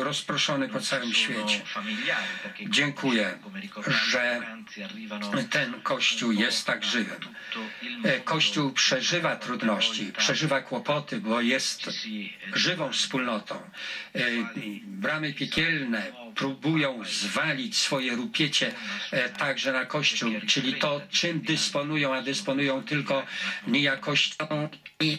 rozproszony po całym świecie. Dziękuję, że ten Kościół jest tak żywym. Kościół przeżywa trudności, przeżywa kłopoty, bo jest żywą wspólnotą. Bramy piekielne próbują zwalić swoje rupiecie także na Kościół, czyli to, czym dysponują, a dysponują tylko niejakością i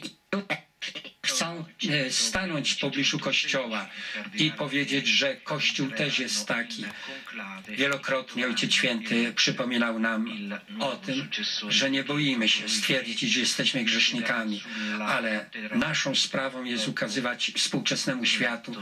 chcą stanąć w pobliżu Kościoła i powiedzieć, że Kościół też jest taki. Wielokrotnie Ojciec Święty przypominał nam o tym, że nie boimy się stwierdzić, że jesteśmy grzesznikami, ale naszą sprawą jest ukazywać współczesnemu światu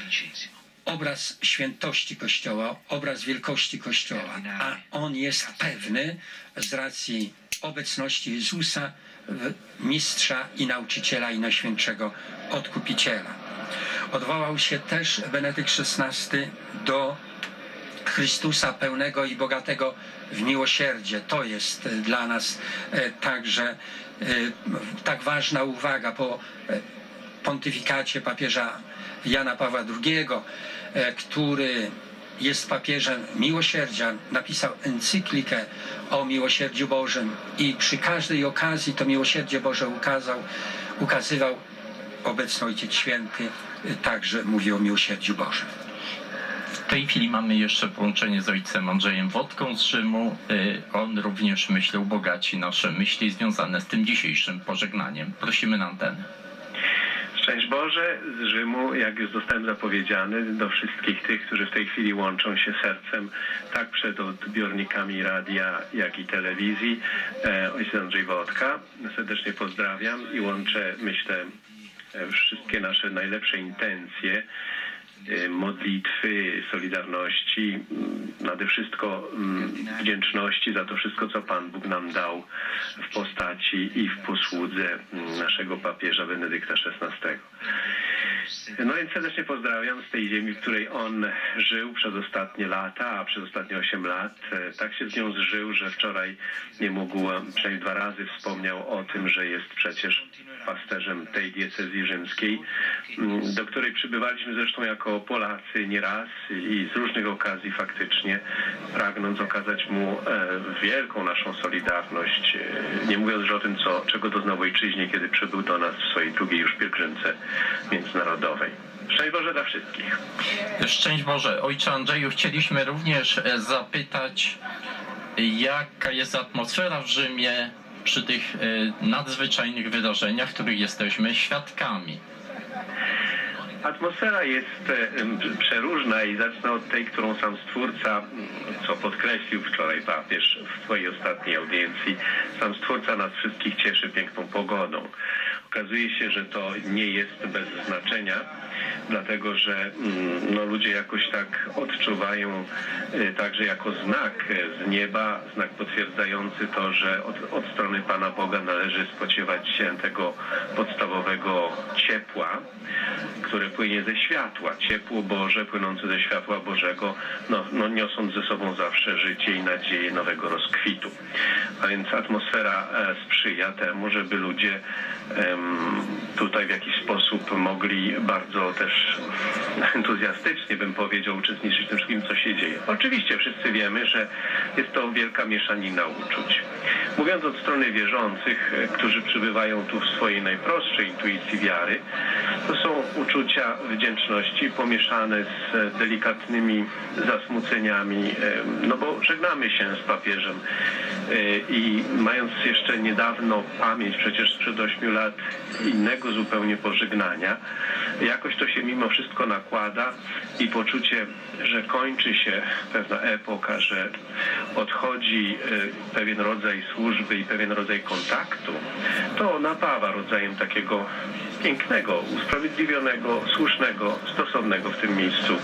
obraz świętości Kościoła, obraz wielkości Kościoła, a on jest pewny z racji obecności Jezusa, mistrza i nauczyciela i najświętszego odkupiciela. Odwołał się też Benedykt XVI do Chrystusa pełnego i bogatego w miłosierdzie. To jest dla nas także tak ważna uwaga po pontyfikacie papieża Jana Pawła II, który jest papieżem miłosierdzia, napisał encyklikę o miłosierdziu Bożym i przy każdej okazji to miłosierdzie Boże ukazywał. Obecny Ojciec Święty także mówi o miłosierdziu Bożym. W tej chwili mamy jeszcze połączenie z ojcem Andrzejem Wodką z Rzymu. On również, myślę, ubogaci nasze myśli związane z tym dzisiejszym pożegnaniem. Prosimy na antenę. Szczęść Boże z Rzymu, jak już zostałem zapowiedziany, do wszystkich tych, którzy w tej chwili łączą się sercem, tak przed odbiornikami radia, jak i telewizji. Ojciec Andrzej Wodka. Serdecznie pozdrawiam i łączę, myślę, wszystkie nasze najlepsze intencje, modlitwy, solidarności, nade wszystko wdzięczności za to wszystko, co Pan Bóg nam dał w postaci i w posłudze naszego papieża Benedykta XVI. No więc serdecznie pozdrawiam z tej ziemi, w której on żył przez ostatnie lata, a przez ostatnie 8 lat. Tak się z nią zżył, że wczoraj nie mógł, przynajmniej 2 razy wspomniał o tym, że jest przecież pasterzem tej diecezji rzymskiej, do której przybywaliśmy zresztą jako Polacy nieraz i z różnych okazji faktycznie, pragnąc okazać mu wielką naszą solidarność, nie mówiąc już o tym, czego doznał w ojczyźnie, kiedy przybył do nas w swojej drugiej już pielgrzymce międzynarodowej. Szczęść Boże dla wszystkich. Szczęść Boże. Ojcze Andrzeju, chcieliśmy również zapytać, jaka jest atmosfera w Rzymie przy tych nadzwyczajnych wydarzeniach, których jesteśmy świadkami. Atmosfera jest przeróżna i zacznę od tej, którą sam Stwórca, co podkreślił wczoraj papież w swojej ostatniej audiencji, sam Stwórca nas wszystkich cieszy piękną pogodą. Okazuje się, że to nie jest bez znaczenia, dlatego że ludzie jakoś tak odczuwają także jako znak z nieba, znak potwierdzający to, że od strony Pana Boga należy spodziewać się tego podstawowego ciepła, które płynie ze światła. Ciepło Boże płynące ze światła Bożego, niosąc ze sobą zawsze życie i nadzieję nowego rozkwitu. A więc atmosfera sprzyja temu, żeby ludzie tutaj w jakiś sposób mogli bardzo też entuzjastycznie, bym powiedział, uczestniczyć w tym wszystkim, co się dzieje. Oczywiście wszyscy wiemy, że jest to wielka mieszanina uczuć. Mówiąc od strony wierzących, którzy przybywają tu w swojej najprostszej intuicji wiary, to są uczucia wdzięczności pomieszane z delikatnymi zasmuceniami, bo żegnamy się z papieżem i mając jeszcze niedawno pamięć przecież sprzed 8 lat innego zupełnie pożegnania, jakoś to się mimo wszystko nakłada i poczucie, że kończy się pewna epoka, że odchodzi pewien rodzaj służby i pewien rodzaj kontaktu, to napawa rodzajem takiego pięknego, usprawiedliwionego, słusznego, stosownego w tym miejscu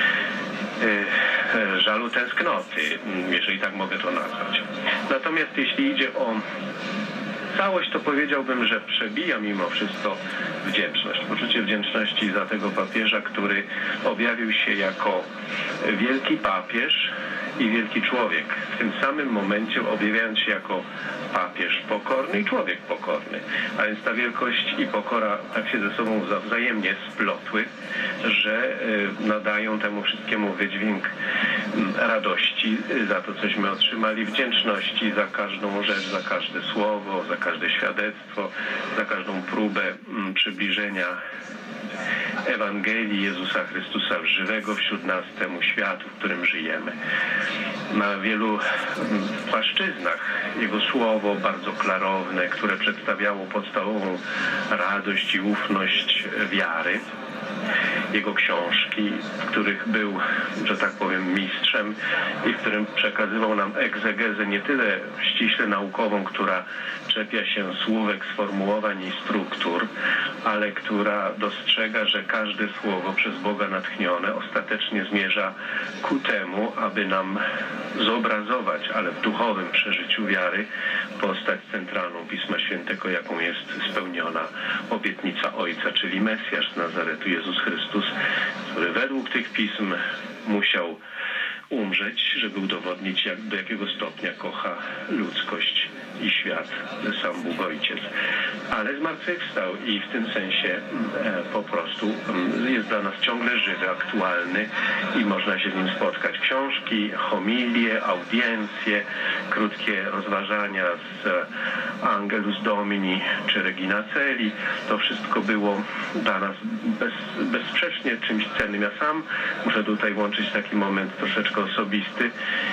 żalu, tęsknoty, jeżeli tak mogę to nazwać. Natomiast jeśli idzie o całość, to powiedziałbym, że przebija mimo wszystko wdzięczność. Poczucie wdzięczności za tego papieża, który objawił się jako wielki papież i wielki człowiek. W tym samym momencie objawiając się jako papież pokorny i człowiek pokorny. A więc ta wielkość i pokora tak się ze sobą wzajemnie splotły, że nadają temu wszystkiemu wydźwięk radości za to, cośmy otrzymali, wdzięczności za każdą rzecz, za każde słowo, za każde świadectwo, za każdą próbę przybliżenia Ewangelii Jezusa Chrystusa żywego wśród nas temu światu, w którym żyjemy. Na wielu płaszczyznach Jego słowo bardzo klarowne, które przedstawiało podstawową radość i ufność wiary. Jego książki, w których był, że tak powiem, mistrzem i w którym przekazywał nam egzegezę nie tyle ściśle naukową, która czepia się słówek, sformułowań i struktur, ale która dostrzega, że każde słowo przez Boga natchnione ostatecznie zmierza ku temu, aby nam zobrazować, ale w duchowym przeżyciu wiary, postać centralną Pisma Świętego, jaką jest spełniona obietnica Ojca, czyli Mesjasz z Nazaretu, Jezus Chrystus, który według tych pism musiał umrzeć, żeby udowodnić, do jakiego stopnia kocha ludzkość i świat sam Bóg Ojciec. Ale zmartwychwstał i w tym sensie po prostu jest dla nas ciągle żywy, aktualny i można się z nim spotkać. Książki, homilie, audiencje, krótkie rozważania z Angelus Domini czy Regina Coeli. To wszystko było dla nas bezsprzecznie czymś cennym. Ja sam muszę tutaj łączyć taki moment troszeczkę osobisty.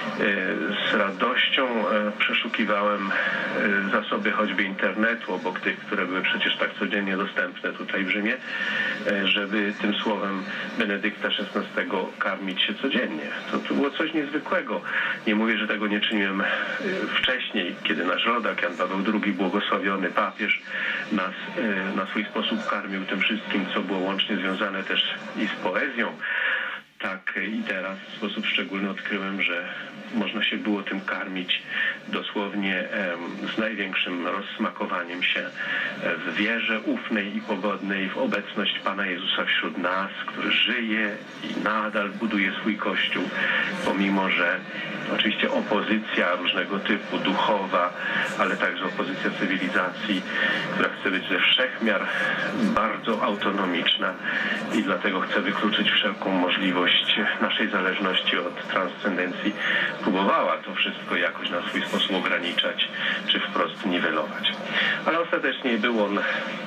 Z radością przeszukiwałem zasoby choćby internetu, obok tych, które były przecież tak codziennie dostępne tutaj w Rzymie, żeby tym słowem Benedykta XVI karmić się codziennie. To było coś niezwykłego. Nie mówię, że tego nie czyniłem wcześniej, kiedy nasz rodak, Jan Paweł II, błogosławiony papież, nas na swój sposób karmił tym wszystkim, co było łącznie związane też i z poezją. Tak i teraz w sposób szczególny odkryłem, że można się było tym karmić dosłownie z największym rozsmakowaniem się w wierze ufnej i pogodnej w obecność Pana Jezusa wśród nas, który żyje i nadal buduje swój Kościół, pomimo że oczywiście opozycja różnego typu, duchowa, ale także opozycja cywilizacji, która chce być ze wszechmiar bardzo autonomiczna i dlatego chce wykluczyć wszelką możliwość naszej zależności od transcendencji, próbowała to wszystko jakoś na swój sposób ograniczać, czy wprost niwelować. Ale ostatecznie był on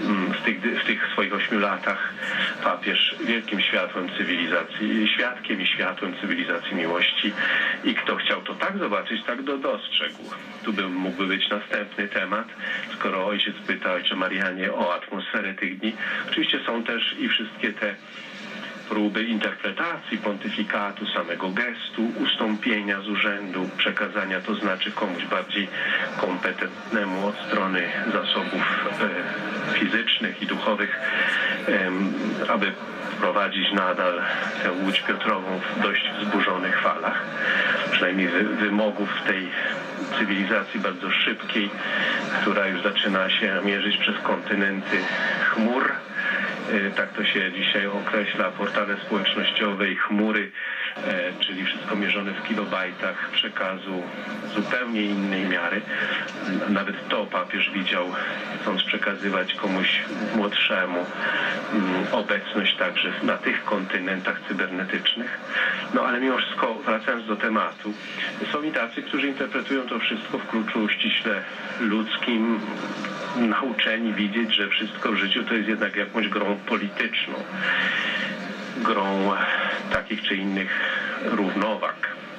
w tych swoich 8 latach papież wielkim światłem cywilizacji, świadkiem i światłem cywilizacji miłości i kto chciał to tak zobaczyć, tak dostrzegł. Tu mógłby być następny temat, skoro ojciec pyta, ojcze Marianie, o atmosferę tych dni. Oczywiście są też i wszystkie te próby interpretacji pontyfikatu, samego gestu, ustąpienia z urzędu, przekazania, to znaczy komuś bardziej kompetentnemu od strony zasobów fizycznych i duchowych, aby prowadzić nadal tę Łódź Piotrową w dość wzburzonych falach, przynajmniej wymogów tej cywilizacji bardzo szybkiej, która już zaczyna się mierzyć przez kontynenty chmur. Tak to się dzisiaj określa, portale społecznościowe i chmury, czyli wszystko mierzone w kilobajtach przekazu zupełnie innej miary. Nawet to papież widział, chcąc przekazywać komuś młodszemu obecność także na tych kontynentach cybernetycznych. No ale mimo wszystko, wracając do tematu, są i tacy, którzy interpretują to wszystko w kluczu ściśle ludzkim, nauczeni widzieć, że wszystko w życiu to jest jednak jakąś grą polityczną, grą takich czy innych równowag.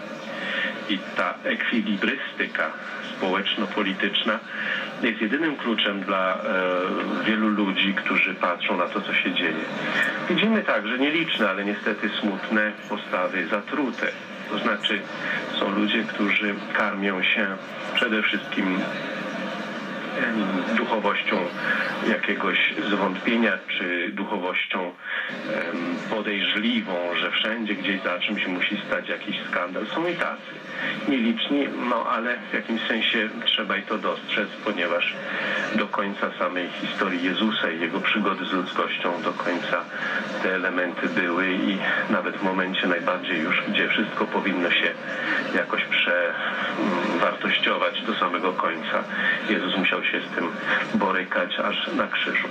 I ta ekwilibrystyka społeczno-polityczna jest jedynym kluczem dla wielu ludzi, którzy patrzą na to, co się dzieje. Widzimy także nieliczne, ale niestety smutne postawy zatrute. To znaczy są ludzie, którzy karmią się przede wszystkim duchowością jakiegoś zwątpienia, czy duchowością podejrzliwą, że wszędzie gdzieś za czymś musi stać jakiś skandal. Są i tacy. Nieliczni, no ale w jakimś sensie trzeba i to dostrzec, ponieważ do końca samej historii Jezusa i Jego przygody z ludzkością do końca te elementy były i nawet w momencie najbardziej już, gdzie wszystko powinno się jakoś przewartościować do samego końca, Jezus musiał się z tym borykać aż na krzyżu.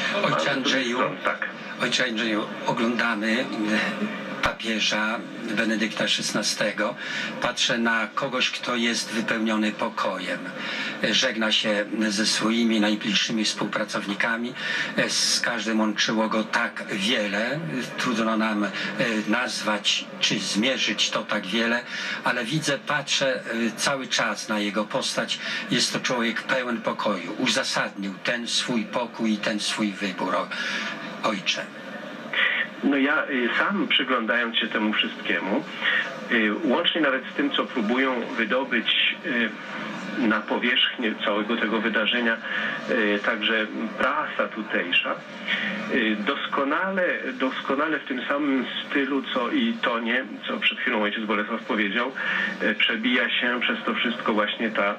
Ojcze Andrzeju, oglądamy papieża Benedykta XVI. Patrzę na kogoś, kto jest wypełniony pokojem. Żegna się ze swoimi najbliższymi współpracownikami. Z każdym łączyło go tak wiele. Trudno nam nazwać czy zmierzyć to tak wiele, ale patrzę cały czas na jego postać. Jest to człowiek pełen pokoju. Uzasadnił ten swój pokój i ten swój wybór. Ojcze. No ja sam, przyglądając się temu wszystkiemu, łącznie nawet z tym, co próbują wydobyć na powierzchnię całego tego wydarzenia także prasa tutejsza, doskonale w tym samym stylu, co i tonie, co przed chwilą ojciec Bolesław powiedział, przebija się przez to wszystko właśnie ta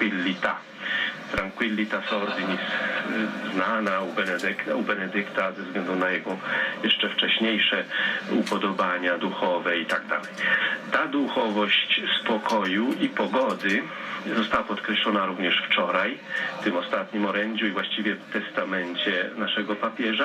tranquillitas ordinis, znana u Benedykta ze względu na jego jeszcze wcześniejsze upodobania duchowe i tak dalej. Ta duchowość spokoju i pogody została podkreślona również wczoraj, w tym ostatnim orędziu i właściwie w testamencie naszego papieża.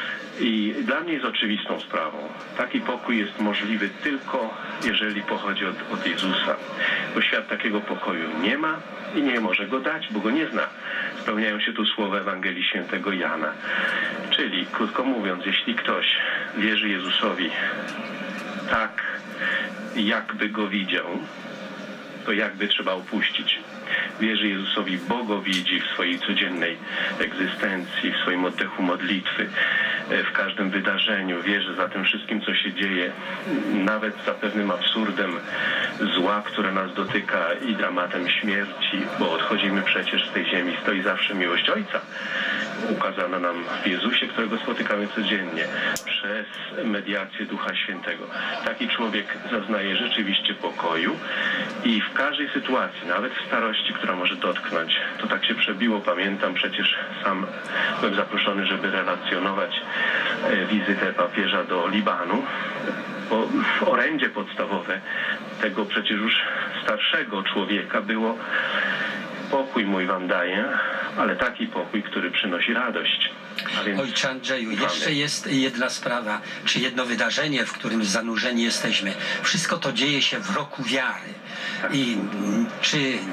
I dla mnie jest oczywistą sprawą. Taki pokój jest możliwy tylko, jeżeli pochodzi od Jezusa. Bo świat takiego pokoju nie ma i nie może go dać, bo go nie zna. Spełniają się tu słowa Ewangelii Świętego Jana. Czyli, krótko mówiąc, jeśli ktoś wierzy Jezusowi tak, jakby go widział, to jakby trzeba upuścić. Wierzy Jezusowi, bo go widzi w swojej codziennej egzystencji, w swoim oddechu modlitwy, w każdym wydarzeniu. Wierzy za tym wszystkim, co się dzieje, nawet za pewnym absurdem zła, które nas dotyka i dramatem śmierci, bo odchodzimy przecież z tej ziemi, stoi zawsze miłość Ojca, ukazana nam w Jezusie, którego spotykamy codziennie, przez mediację Ducha Świętego. Taki człowiek zaznaje rzeczywiście pokoju i w każdej sytuacji, nawet w starości, która może dotknąć, to tak się przebiło, pamiętam, przecież sam byłem zaproszony, żeby relacjonować wizytę papieża do Libanu, bo orędzie podstawowe tego przecież już starszego człowieka było: pokój mój wam daję, ale taki pokój, który przynosi radość. Ojcze Andrzeju, jeszcze jest jedna sprawa, czy jedno wydarzenie, w którym zanurzeni jesteśmy. Wszystko to dzieje się w roku wiary. I czy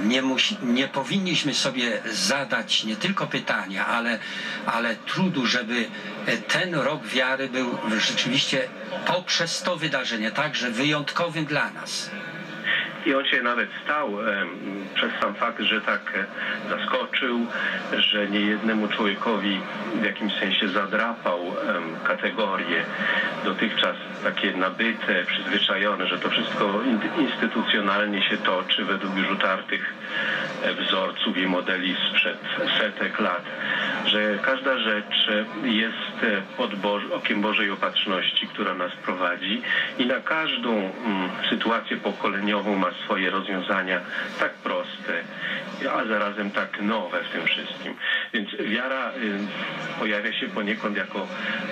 nie powinniśmy sobie zadać nie tylko pytania, ale trudu, żeby ten rok wiary był rzeczywiście poprzez to wydarzenie także wyjątkowym dla nas. I on się nawet stał przez sam fakt, że tak zaskoczył, że niejednemu człowiekowi w jakimś sensie zadrapał kategorie dotychczas takie nabyte, przyzwyczajone, że to wszystko instytucjonalnie się toczy według już utartych wzorców i modeli sprzed setek lat, że każda rzecz jest pod okiem Bożej opatrzności, która nas prowadzi i na każdą sytuację pokoleniową ma swoje rozwiązania tak proste, a zarazem tak nowe w tym wszystkim. Więc wiara pojawia się poniekąd jako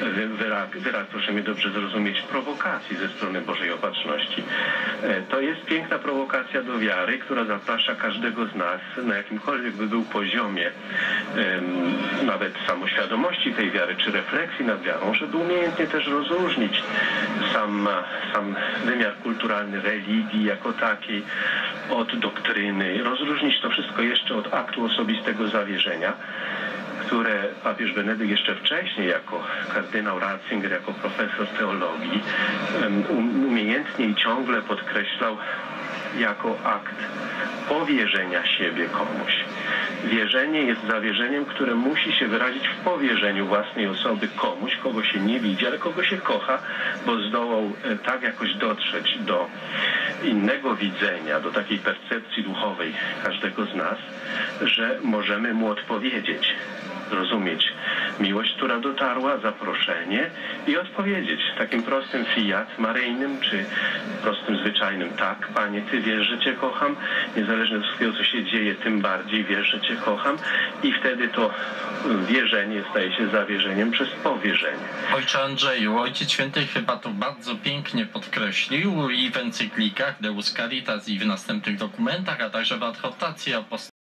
wyraz, proszę mnie dobrze zrozumieć, prowokacji ze strony Bożej opatrzności. To jest piękna prowokacja do wiary, która zaprasza każdego z nas na jakimkolwiek by był poziomie nawet samoświadomości tej wiary, czy refleksji nad wiarą, żeby umiejętnie też rozróżnić sam wymiar kulturalny religii jako takiej od doktryny, rozróżnić to wszystko jeszcze od aktu osobistego zawierzenia, które papież Benedykt jeszcze wcześniej jako kardynał Ratzinger, jako profesor teologii umiejętnie i ciągle podkreślał jako akt powierzenia siebie komuś. Wierzenie jest zawierzeniem, które musi się wyrazić w powierzeniu własnej osoby komuś, kogo się nie widzi, ale kogo się kocha, bo zdołał tak jakoś dotrzeć do innego widzenia, do takiej percepcji duchowej każdego z nas, że możemy mu odpowiedzieć, rozumieć miłość, która dotarła, zaproszenie i odpowiedzieć takim prostym fiat maryjnym, czy prostym, zwyczajnym tak, Panie, Ty wiesz, że Cię kocham, niezależnie od wszystkiego, co się dzieje, tym bardziej wiesz, że Cię kocham i wtedy to wierzenie staje się zawierzeniem przez powierzenie. Ojcze Andrzeju, Ojciec Święty chyba to bardzo pięknie podkreślił i w encyklikach Deus Caritas i w następnych dokumentach, a także w adhortacji apostolskiej.